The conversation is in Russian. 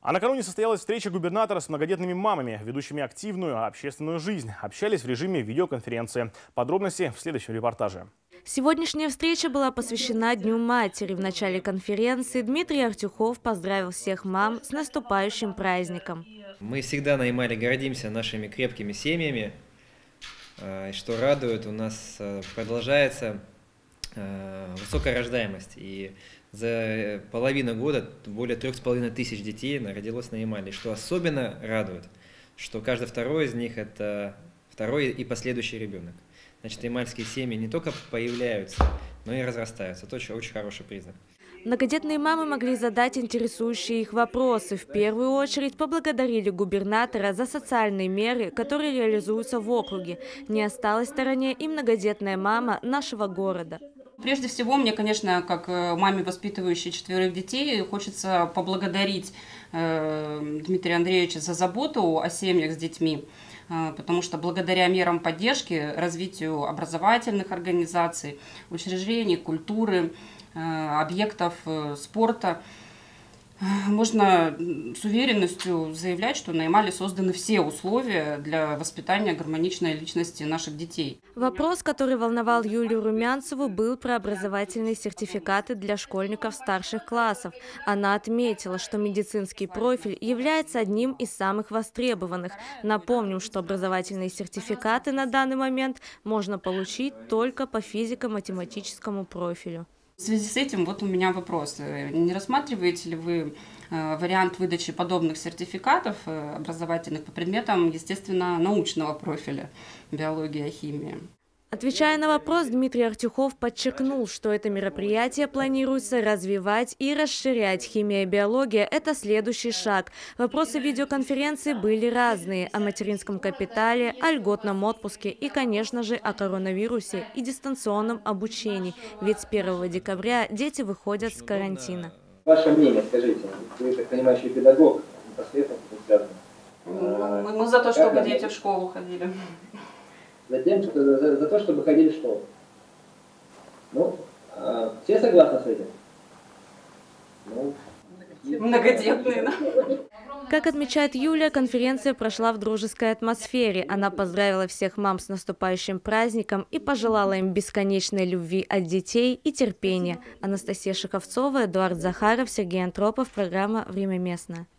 А накануне состоялась встреча губернатора с многодетными мамами, ведущими активную общественную жизнь. Общались в режиме видеоконференции. Подробности в следующем репортаже. Сегодняшняя встреча была посвящена Дню матери. В начале конференции Дмитрий Артюхов поздравил всех мам с наступающим праздником. Мы всегда на Ямале гордимся нашими крепкими семьями. Что радует, у нас продолжается высокая рождаемость. И за половину года более 3500 детей родилось на Ямале. Что особенно радует, что каждый второй из них – это второй и последующий ребенок. Значит, ямальские семьи не только появляются, но и разрастаются. Это очень хороший признак. Многодетные мамы могли задать интересующие их вопросы. В первую очередь поблагодарили губернатора за социальные меры, которые реализуются в округе. Не осталась в стороне и многодетная мама нашего города. Прежде всего, мне, конечно, как маме, воспитывающей 4 детей, хочется поблагодарить Дмитрия Андреевича за заботу о семьях с детьми, потому что благодаря мерам поддержки, развитию образовательных организаций, учреждений культуры, объектов спорта, можно с уверенностью заявлять, что на Ямале созданы все условия для воспитания гармоничной личности наших детей. Вопрос, который волновал Юлию Румянцеву, был про образовательные сертификаты для школьников старших классов. Она отметила, что медицинский профиль является одним из самых востребованных. Напомним, что образовательные сертификаты на данный момент можно получить только по физико-математическому профилю. В связи с этим вот у меня вопрос. Не рассматриваете ли вы вариант выдачи подобных сертификатов образовательных по предметам, естественно, научного профиля – биология, химия? Отвечая на вопрос, Дмитрий Артюхов подчеркнул, что это мероприятие планируется развивать и расширять. Химия и биология – это следующий шаг. Вопросы видеоконференции были разные – о материнском капитале, о льготном отпуске и, конечно же, о коронавирусе и дистанционном обучении. Ведь с 1 декабря дети выходят с карантина. Ваше мнение, скажите, вы, как понимающий педагог, непосредственно связаны? Мы за то, чтобы дети в школу ходили. За то, чтобы ходили в школу. Ну, все согласны с этим? Ну, многодетные, да? Как отмечает Юлия, конференция прошла в дружеской атмосфере. Она поздравила всех мам с наступающим праздником и пожелала им бесконечной любви от детей и терпения. Анастасия Шаховцова, Эдуард Захаров, Сергей Антропов. Программа «Время местное».